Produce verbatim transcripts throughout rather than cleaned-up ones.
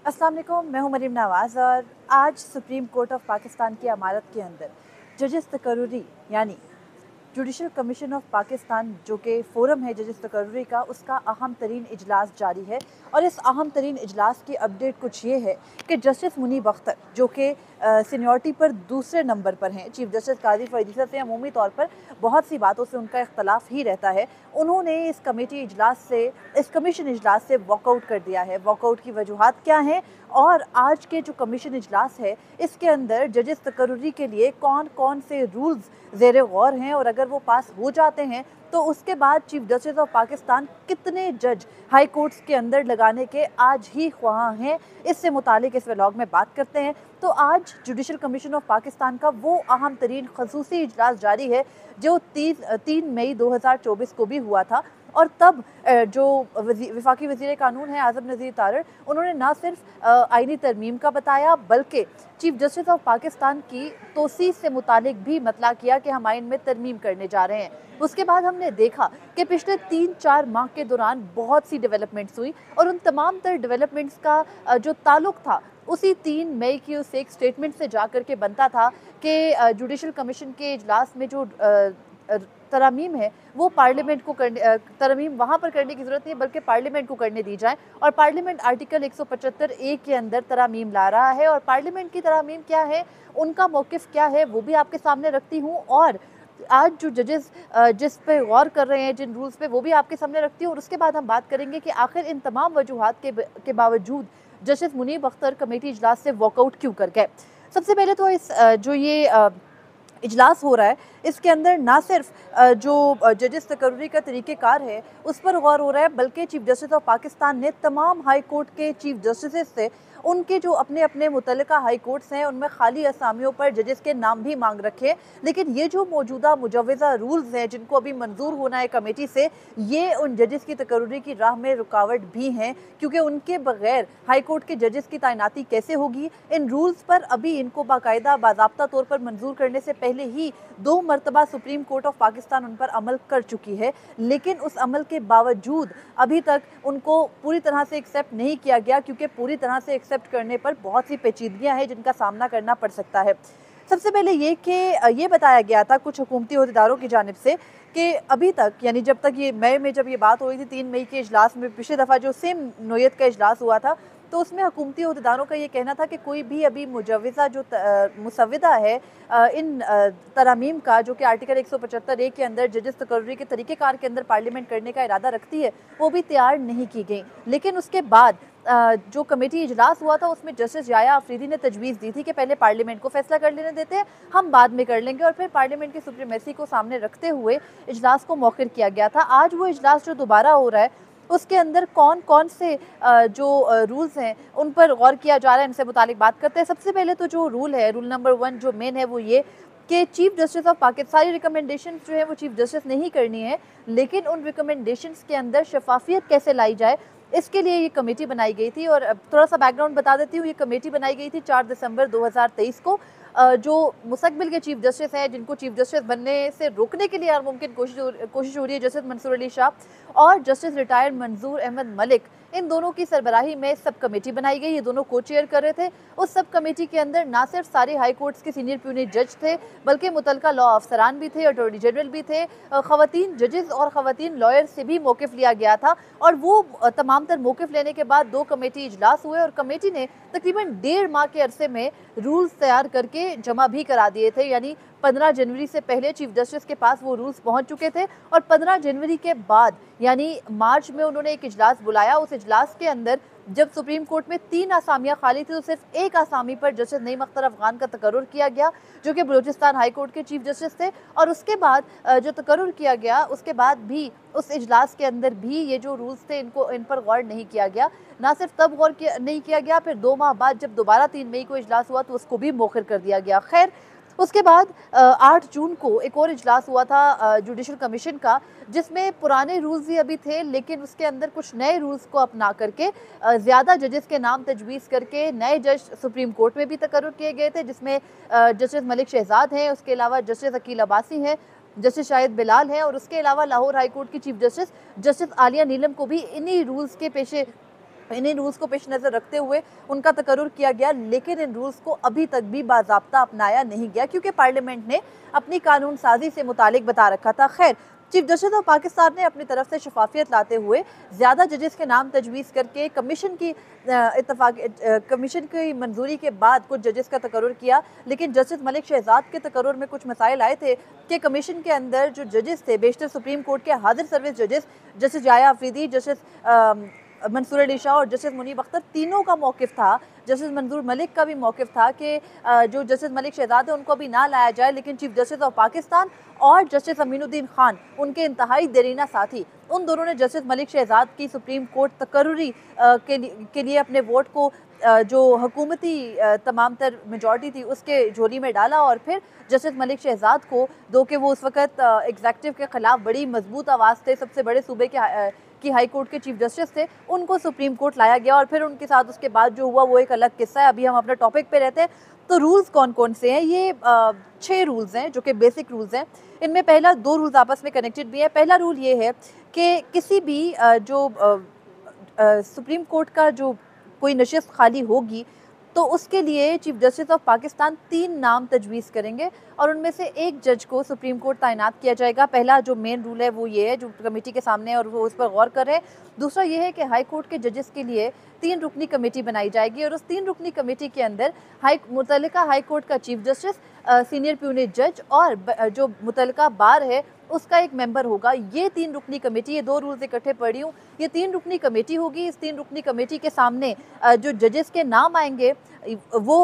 अस्सलाम वालेकुम, मैं हूं मरीम नवाज़ और आज सुप्रीम कोर्ट ऑफ पाकिस्तान की इमारत के अंदर जजेस तकर्रुरी यानी जुडिशल कमीशन ऑफ पाकिस्तान जो कि फ़ोरम है जजेस तकर्रुरी का, उसका अहम तरीन इजलास जारी है। और इस अहम तरीन इजलास की अपडेट कुछ ये है कि जस्टिस मुनीब अख्तर जो कि सीनियरिटी पर दूसरे नंबर पर हैं, चीफ जस्टिस काजी फरीद से अमूमी तौर पर बहुत सी बातों से उनका इख्तलाफ ही रहता है, उन्होंने इस कमेटी इजलास से इस कमीशन इजलास से वॉकआउट कर दिया है। वॉकआउट की वजूहत क्या हैं और आज के जो कमीशन इजलास है इसके अंदर जजेस तकर्रुरी के लिए कौन कौन से रूल्स ज़ेर गौर हैं और अगर वो पास हो जाते हैं तो उसके बाद चीफ जस्टिस ऑफ पाकिस्तान कितने जज हाई कोर्ट्स के अंदर लगाने के आज ही ख्वाह हैं, इससे मुतालिक इस व्लॉग में बात करते हैं। तो आज जुडिशल कमीशन ऑफ पाकिस्तान का वो अहम तरीन खसूसी इजलास जारी है जो तीन तीन मई दो हज़ार चौबीस को भी हुआ था। और तब जो वफाकी वज़ीर कानून है आज़म नज़ीर तारड़, उन्होंने ना सिर्फ आइनी तरमीम का बताया बल्कि चीफ जस्टिस ऑफ पाकिस्तान की तोसी से मुतालिक भी मतला किया कि हम आइन में तरमीम करने जा रहे हैं। उसके बाद हमने देखा कि पिछले तीन चार माह के दौरान बहुत सी डेवलपमेंट्स हुई और उन तमाम तर डेवलपमेंट्स का जो ताल्लुक था उसी तीन मई की उस एक स्टेटमेंट से जा कर के बनता था कि जुडिशल कमीशन के इजलास में जो तरमीम है वो पार्लियामेंट को करने तरमीम वहाँ पर करने की ज़रूरत नहीं है बल्कि पार्लियामेंट को करने दी जाए। और पार्लियामेंट आर्टिकल एक सौ पचहत्तर ए के अंदर तरमीम ला रहा है और पार्लियामेंट की तरमीम क्या है, उनका मौक़िफ़ क्या है, वो भी आपके सामने रखती हूँ। और आज जो जजेस जिस पे गौर कर रहे हैं, जिन रूल्स पे, वो भी आपके सामने रखती हूँ। और उसके बाद हम बात करेंगे कि आखिर इन तमाम वजूहात के के बावजूद जस्टिस मुनीब अख्तर कमेटी इजलास से वॉकआउट क्यों कर गए। सबसे पहले तो इस जो ये इजलास हो रहा है इसके अंदर ना सिर्फ जो जजेस तकर्रुरी का तरीक़ेकार है उस पर गौर हो रहा है बल्कि चीफ जस्टिस ऑफ पाकिस्तान ने तमाम हाई कोर्ट के चीफ जस्टिस से उनके जो अपने अपने मुतल्लिका हाई कोर्ट्स हैं उनमें खाली असामियों पर जजेस के नाम भी मांग रखे। लेकिन ये जो मौजूदा मुजवज़ा रूल्स हैं जिनको अभी मंजूर होना है कमेटी से, ये उन जजेस की तकर्रुरी की राह में रुकावट भी हैं क्योंकि उनके बगैर हाई कोर्ट के जजेस की तैनाती कैसे होगी। इन रूल्स पर अभी इनको बाकायदा बाज़ाब्ता तौर पर मंजूर करने से पहले ही दो मरतबा सुप्रीम कोर्ट ऑफ पाकिस्तान उन पर अमल कर चुकी है, लेकिन उस अमल के बावजूद अभी तक उनको पूरी तरह से एक्सेप्ट नहीं किया गया क्योंकि पूरी तरह से एक्सेप्ट करने पर बहुत सी पेचीदगियां हैं जिनका सामना करना पड़ सकता है। सबसे पहले ये कि ये बताया गया था कुछ हुकूमती अहदेदारों की जानिब से कि अभी तक, यानी जब तक ये मई में जब ये बात हो रही थी, तीन मई के इजलास में, पिछली दफ़ा जो सेम नोयत का इजलास हुआ था, तो उसमें हुकूमती अहदेदारों का ये कहना था कि कोई भी अभी मुजवज़ा जो मुसविदा है इन तरमीम का जो कि आर्टिकल एक सौ पचहत्तर ए के अंदर जजेस तकर्रुरी के तरीक़ेकार के अंदर पार्लियामेंट करने का इरादा रखती है, वो भी तैयार नहीं की गई। लेकिन उसके बाद जो कमेटी इजलास हुआ था उसमें जस्टिस याया अफरीदी ने तजवीज़ दी थी कि पहले पार्लियामेंट को फैसला कर लेने देते हैं, हम बाद में कर लेंगे, और फिर पार्लियामेंट की सुप्रीमेसी को सामने रखते हुए इजलास को मौखिर किया गया था। आज वो इजलास जो दोबारा हो रहा है उसके अंदर कौन कौन से जो रूल्स हैं उन पर गौर किया जा रहा है, इनसे मुतालिक बात करते हैं। सबसे पहले तो जो रूल है, रूल नंबर वन जो मेन है, वो ये कि चीफ जस्टिस ऑफ पाकिस्तान, सारी रिकमेंडेशंस जो है वो चीफ जस्टिस नहीं करनी है, लेकिन उन रिकमेंडेशंस के अंदर शफाफियत कैसे लाई जाए इसके लिए ये कमेटी बनाई गई थी। और थोड़ा सा बैकग्राउंड बता देती हूँ, ये कमेटी बनाई गई थी चार दिसंबर दो हज़ार तेईस को। जो मुस्तकबिल के चीफ जस्टिस हैं जिनको चीफ जस्टिस बनने से रोकने के लिए हर मुमकिन कोशिश कोशिश हो रही है, जस्टिस मंसूर अली शाह और जस्टिस रिटायर्ड मंजूर अहमद मलिक, इन दोनों की सरबराही में सब कमेटी बनाई गई। ये दोनों को चेयर कर रहे थे। उस सब कमेटी के अंदर ना सिर्फ सारे हाई कोर्ट्स के सीनियर प्यूनिट जज थे बल्कि मुतलका लॉ अफसरान भी थे, अटॉर्नी जनरल भी थे, खवातीन जजेस और खवातीन लॉयर से भी मौक़िफ़ लिया गया था। और वो तमाम तर मौक़िफ़ लेने के बाद दो कमेटी इजलास हुए और कमेटी ने तकरीबन डेढ़ माह के अरसे में रूल्स तैयार करके जमा भी करा दिए थे। यानी पंद्रह जनवरी से पहले चीफ जस्टिस के पास वो रूल्स पहुंच चुके थे और पंद्रह जनवरी के बाद यानी मार्च में उन्होंने एक इजलास बुलाया। उस इजलास के अंदर जब सुप्रीम कोर्ट में तीन आसामियां खाली थी तो सिर्फ एक आसामी पर जस्टिस नईम अख्तर अफगान का तकर्रुर किया गया जो कि बलूचिस्तान हाई कोर्ट के चीफ जस्टिस थे। और उसके बाद जो तकर्रुर किया गया उसके बाद भी उस इजलास के अंदर भी ये जो रूल्स थे इनको इन पर गौर नहीं किया गया। ना सिर्फ तब गौर किया नहीं किया गया, फिर दो माह बाद जब दोबारा तीन मई को इजलास हुआ तो उसको भी मौखिर कर दिया गया। खैर, उसके बाद आठ जून को एक और इजलास हुआ था जुडिशल कमीशन का, जिसमें पुराने रूल्स ही अभी थे लेकिन उसके अंदर कुछ नए रूल्स को अपना करके ज़्यादा जजेस के नाम तजवीज़ करके नए जज सुप्रीम कोर्ट में भी तकर्रुर किए गए थे, जिसमें जस्टिस मलिक शहजाद हैं, उसके अलावा जस्टिस अकील अब्बासी हैं, जस्टिस शाहिद बिलाल हैं, और उसके अलावा लाहौर हाई कोर्ट की chief justice justice Aliya Neelam को भी इन्हीं रूल्स के पेशे इन्हीं रूल्स को पेश नज़र रखते हुए उनका तकर्रुर किया गया, लेकिन इन रूल्स को अभी तक भी बाज़ाब्ता अपनाया नहीं गया क्योंकि पार्लियामेंट ने अपनी कानून साजी से मुतालिक बता रखा था। खैर, चीफ जस्टिस ऑफ पाकिस्तान ने अपनी तरफ से शफाफियत लाते हुए ज़्यादा जजेस के नाम तजवीज़ करके कमीशन की इतफाक कमीशन की मंजूरी के बाद कुछ जजेस का तकर्रुर किया, लेकिन जस्टिस मलिक शहजाद के तकर्रुर में कुछ मसाइल आए थे कि कमीशन के अंदर जो जजेस थे, बेशतर सुप्रीम कोर्ट के हाजिर सर्विस जजेस जस्टिस जाया अफरीदी, जस्टिस मंसूर अली शाह और जस्टिस मुनीब अख्तर, तीनों का मौक़िफ़ था, जस्टिस मंजूर मलिक का भी मौक़िफ़ था कि जो जस्टिस मलिक शहजाद है उनको अभी ना लाया जाए, लेकिन चीफ जस्टिस ऑफ पाकिस्तान और जस्टिस अमीनुद्दीन खान, उनके इंतहाई देरीना साथी, उन दोनों ने जस्टिस मलिक शहजाद की सुप्रीम कोर्ट तकर्रुरी के लिए के लिए अपने वोट को जो हुकूमती तमाम तर मेजॉरिटी थी उसके झोली में डाला और फिर जस्टिस मलिक शहजाद को, दो कि वो उस वक़्त एग्जेक्टिव के ख़िलाफ़ बड़ी मजबूत आवाज़ थे, सबसे बड़े सूबे के की हाई कोर्ट के चीफ जस्टिस थे, उनको सुप्रीम कोर्ट लाया गया और फिर उनके साथ उसके बाद जो हुआ वो एक अलग किस्सा है। अभी हम अपने टॉपिक पे रहते हैं। तो रूल्स कौन कौन से हैं? ये छः रूल्स हैं जो कि बेसिक रूल्स हैं। इनमें पहला दो रूल्स आपस में कनेक्टेड भी है। पहला रूल ये है कि किसी भी आ, जो आ, आ, सुप्रीम कोर्ट का जो कोई नशिस्त खाली होगी तो उसके लिए चीफ जस्टिस ऑफ पाकिस्तान तीन नाम तजवीज़ करेंगे और उनमें से एक जज को सुप्रीम कोर्ट तैनात किया जाएगा। पहला जो मेन रूल है वो ये है जो कमेटी के सामने है और वो उस पर गौर कर रहे हैं। दूसरा ये है कि हाई कोर्ट के जजेस के लिए तीन रुकनी कमेटी बनाई जाएगी और उस तीन रुकनी कमेटी के अंदर हाई मुतल्लिका हाई कोर्ट का चीफ जस्टिस, सीनियर प्यूनेट जज और जो मुतल्लिका बार है उसका एक मेंबर होगा। ये तीन रुकनी कमेटी, ये दो रूल्स इकट्ठे पढ़ी हूँ, ये तीन रुकनी कमेटी होगी। इस तीन रुकनी कमेटी के सामने जो जजेस के नाम आएंगे वो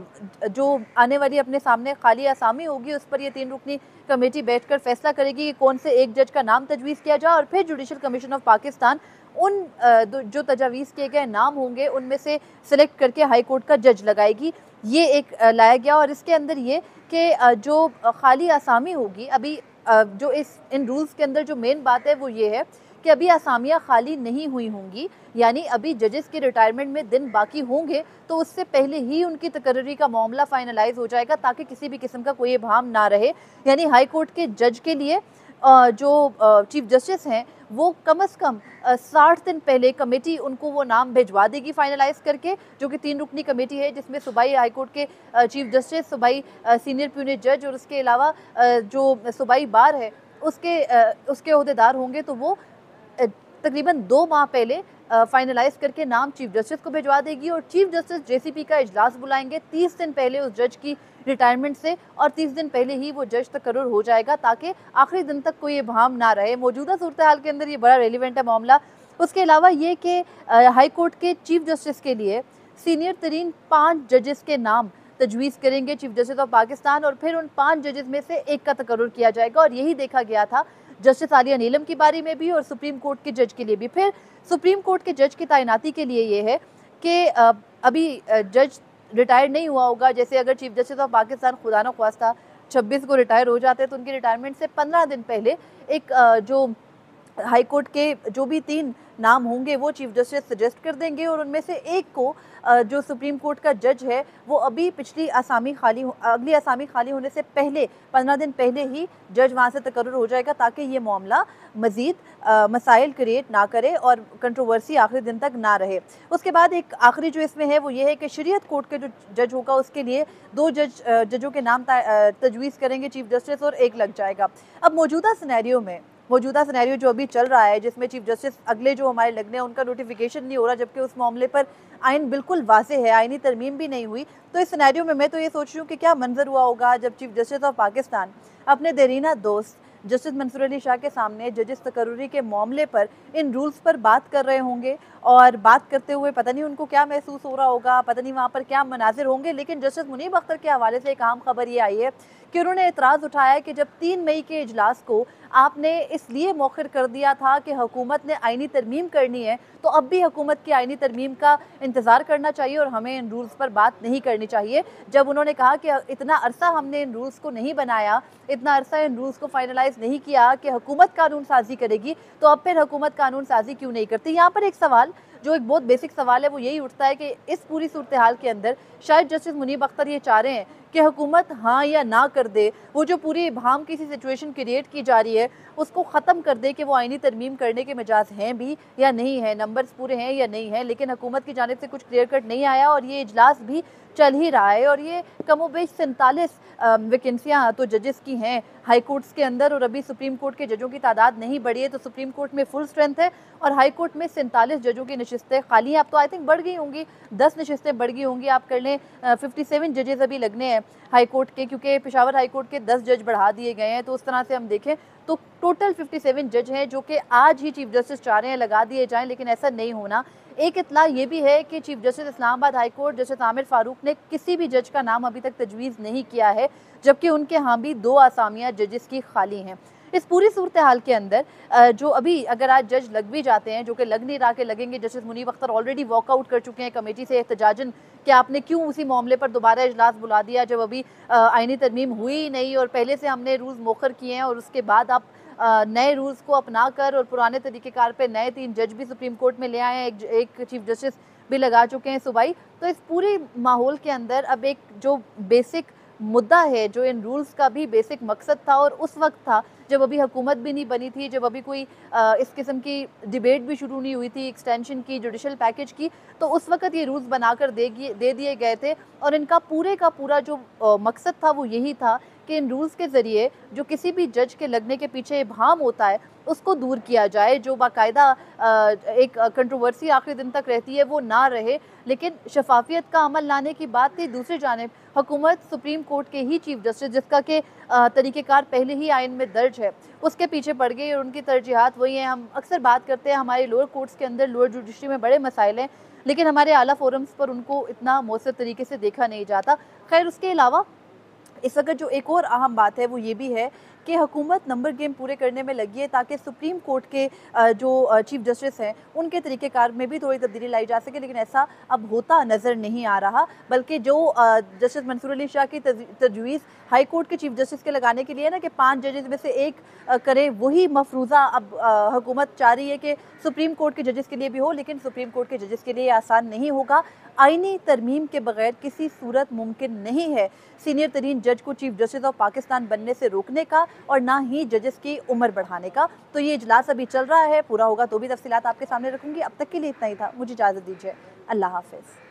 जो आने वाली अपने सामने खाली आसामी होगी उस पर ये तीन रुकनी कमेटी बैठकर फैसला करेगी कि कौन से एक जज का नाम तजवीज़ किया जाए और फिर जुडिशल कमीशन ऑफ पाकिस्तान उन जो तजावीज़ किए गए नाम होंगे उनमें से सिलेक्ट करके हाई कोर्ट का जज लगाएगी। ये एक लाया गया और इसके अंदर ये कि जो खाली आसामी होगी, अभी जो इस इन रूल्स के अंदर जो मेन बात है वो ये है कि अभी आसामियाँ खाली नहीं हुई होंगी, यानी अभी जजेस के रिटायरमेंट में दिन बाकी होंगे तो उससे पहले ही उनकी तकर्री का मामला फाइनलाइज हो जाएगा ताकि किसी भी किस्म का कोई इबहम ना रहे। यानी हाई कोर्ट के जज के लिए जो चीफ जस्टिस हैं वो कम अज़ कम साठ दिन पहले कमेटी उनको वो नाम भिजवा देगी फाइनलाइज करके, जो कि तीन रुकनी कमेटी है जिसमें सूबाई हाई कोर्ट के चीफ जस्टिस, सूबाई सीनियर प्यूनेट जज और उसके अलावा जो सूबाई बार है उसके उसके अहदेदार होंगे। तो वो तकरीबन दो माह पहले फाइनलाइज करके नाम चीफ जस्टिस को भिजवा देगी और चीफ जस्टिस जेसीपी का इजलास बुलाएंगे तीस दिन पहले उस जज की रिटायरमेंट से और तीस दिन पहले ही वो जज तकर्रुर हो जाएगा ताकि आखिरी दिन तक कोई इबहम ना रहे। मौजूदा सूरत हाल के अंदर ये बड़ा रेलिवेंट है मामला। उसके अलावा ये कि हाई कोर्ट के चीफ जस्टिस के लिए सीनियर तरीन पाँच जजेस के नाम तजवीज़ करेंगे चीफ जस्टिस ऑफ पाकिस्तान और फिर उन पाँच जजेस में से एक का तकर्रुर किया जाएगा और यही देखा गया था जस्टिस आलिया नीलम की बारी में भी और सुप्रीम कोर्ट के जज के लिए भी। फिर सुप्रीम कोर्ट के जज की तैनाती के लिए ये है कि अभी जज रिटायर नहीं हुआ होगा, जैसे अगर चीफ जस्टिस ऑफ पाकिस्तान खुदा न ख्वास्ता छब्बीस को रिटायर हो जाते हैं तो उनकी रिटायरमेंट से पंद्रह दिन पहले एक जो हाई कोर्ट के जो भी तीन नाम होंगे वो चीफ जस्टिस सजेस्ट कर देंगे और उनमें से एक को जो सुप्रीम कोर्ट का जज है वो अभी पिछली आसामी खाली अगली आसामी खाली होने से पहले पंद्रह दिन पहले ही जज वहाँ से तकर्रुर हो जाएगा ताकि ये मामला मज़ीद मसाइल क्रिएट ना करे और कंट्रोवर्सी आखिरी दिन तक ना रहे। उसके बाद एक आखिरी जो इसमें है वो ये है कि शरीयत कोर्ट के जो जज होगा उसके लिए दो जज जजों के नाम तजवीज़ करेंगे चीफ जस्टिस और एक लग जाएगा। अब मौजूदा सिनेरियो में मौजूदा सिनेरियो जो अभी चल रहा है जिसमें चीफ जस्टिस अगले जो हमारे लगने हैं उनका नोटिफिकेशन नहीं हो रहा जबकि उस मामले पर आइन बिल्कुल वाज़े है, आइनी तरमीम भी नहीं हुई, तो इस सिनेरियो में मैं तो ये सोच रही हूँ कि क्या मंजर हुआ होगा जब चीफ जस्टिस ऑफ पाकिस्तान अपने देरीना दोस्त जस्टिस मंसूर अली शाह के सामने जजेस तकर्रुरी के मामले पर इन रूल्स पर बात कर रहे होंगे और बात करते हुए पता नहीं उनको क्या महसूस हो रहा होगा, पता नहीं वहाँ पर क्या मनाजिर होंगे। लेकिन जस्टिस मुनीब अख्तर के हवाले से एक अहम खबर ये आई है कि उन्होंने एतराज़ उठाया कि जब तीन मई के इजलास को आपने इसलिए मौखर कर दिया था कि हुकूमत ने आइनी तरमीम करनी है तो अब भी हुकूमत की आइनी तरमीम का इंतज़ार करना चाहिए और हमें इन रूल्स पर बात नहीं करनी चाहिए। जब उन्होंने कहा कि इतना अरसा हमने इन रूल्स को नहीं बनाया, इतना अरसा इन रूल्स को फाइनलाइज नहीं किया कि हुकूमत कानून साजी करेगी तो अब फिर हुकूमत कानून साजी क्यों नहीं करती। यहाँ पर एक सवाल जो एक बहुत बेसिक सवाल है वो यही उठता है कि इस पूरी सूरत हाल के अंदर शायद जस्टिस मुनीब अख्तर ये चाह रहे हैं कि हुकूमत हाँ या ना कर दे, वो जो पूरी इबहम की सी सिचुएशन क्रिएट की जा रही है उसको ख़त्म कर दे कि वो आइनी तरमीम करने के मिजाज हैं भी या नहीं है, नंबर्स पूरे हैं या नहीं है। लेकिन हुकूमत की जानिब से कुछ क्लियर कट नहीं आया और ये इजलास भी चल ही रहा है। और ये कमोबेश सैंतालीस वैकेंसियाँ तो जजेस की हैं हाई कोर्ट्स के अंदर, और अभी सुप्रीम कोर्ट के जजों की तादाद नहीं बढ़ी है। तो सुप्रीम कोर्ट में फुल स्ट्रेंथ है और हाई कोर्ट में सैंतालीस जजों की नशिस्तें खाली हैं। अब तो आई थिंक बढ़ गई होंगी, दस नशिस्तें बढ़ गई होंगी। आप कर लें फिफ्टी सेवन जजेस अभी लगने हैं हाई कोर्ट के, क्योंकि पेशावर हाई कोर्ट के दस जज बढ़ा दिए गए हैं। तो उस तरह से हम देखें तो टोटल फिफ्टी सेवन जज हैं जो कि आज ही चीफ जस्टिस चाह रहे हैं लगा दिए जाएं, लेकिन ऐसा नहीं होना। एक इत्तला ये भी है कि chief justice Islamabad high court justice Aamer Farooq ने किसी भी जज का नाम अभी तक तजवीज़ नहीं किया है, जबकि उनके यहाँ भी दो आसामियाँ जजेस की खाली हैं। इस पूरी सूरत हाल के अंदर जो अभी अगर आज जज लग भी जाते हैं, जो कि लग नहीं रहा कि लगेंगे, justice Munib Akhtar already walkout कर चुके हैं कमेटी से एहतजाजन कि आपने क्यों उसी मामले पर दोबारा इजलास बुला दिया जब अभी आइनी तरमीम हुई ही नहीं और पहले से हमने रूल्स मोखर किए हैं, और उसके बाद आप नए रूल्स को अपना कर और पुराने तरीक़ेकार पे नए तीन जज भी सुप्रीम कोर्ट में ले आए हैं, एक, एक चीफ जस्टिस भी लगा चुके हैं सूबाई। तो इस पूरे माहौल के अंदर अब एक जो बेसिक मुद्दा है, जो इन रूल्स का भी बेसिक मकसद था और उस वक्त था जब अभी हुकूमत भी नहीं बनी थी, जब अभी कोई आ, इस किस्म की डिबेट भी शुरू नहीं हुई थी एक्सटेंशन की, जुडिशल पैकेज की, तो उस वक्त ये रूल्स बनाकर दे दे दिए गए थे। और इनका पूरे का पूरा जो आ, मकसद था वो यही था कि इन रूल्स के ज़रिए जो किसी भी जज के लगने के पीछे इबहम होता है उसको दूर किया जाए, जो बाकायदा एक कंट्रोवर्सी आखिरी दिन तक रहती है वो ना रहे। लेकिन शफाफियत का अमल लाने की बात थी। दूसरी जानिब हुकूमत सुप्रीम कोर्ट के ही चीफ जस्टिस, जिसका कि तरीक़ेकार पहले ही आइन में दर्ज है, उसके पीछे पड़ गई और उनकी तरजीहात वही हैं। हम अक्सर बात करते हैं हमारे लोअर कोर्ट्स के अंदर, लोअर जुडिशरी में बड़े मसाइल हैं, लेकिन हमारे आला फोरम्स पर उनको इतना मौसर तरीके से देखा नहीं जाता। खैर, उसके अलावा इस वक्त जो एक और अहम बात है वो ये भी है कि हुकूमत नंबर गेम पूरे करने में लगी है ताकि सुप्रीम कोर्ट के जो चीफ जस्टिस हैं उनके तरीक़ेकार में भी थोड़ी तब्दीली लाई जा सके, लेकिन ऐसा अब होता नज़र नहीं आ रहा। बल्कि जो जस्टिस मंसूर अली शाह की तजवीज़ हाई कोर्ट के चीफ जस्टिस के लगाने के लिए ना कि पाँच जजेस में से एक करें, वही मफरूज़ा अब हुकूमत चाह रही है कि सुप्रीम कोर्ट के जजेस के लिए भी हो, लेकिन सुप्रीम कोर्ट के जजेस के लिए आसान नहीं होगा। आइनी तरमीम के बगैर किसी सूरत मुमकिन नहीं है सीनियर तरीन जज को चीफ जस्टिस ऑफ पाकिस्तान बनने से रोकने का और ना ही जजेस की उम्र बढ़ाने का। तो ये इजलास अभी चल रहा है, पूरा होगा तो भी तफसीलात आपके सामने रखूंगी। अब तक के लिए इतना ही था, मुझे इजाज़त दीजिए। अल्लाह हाफिज़।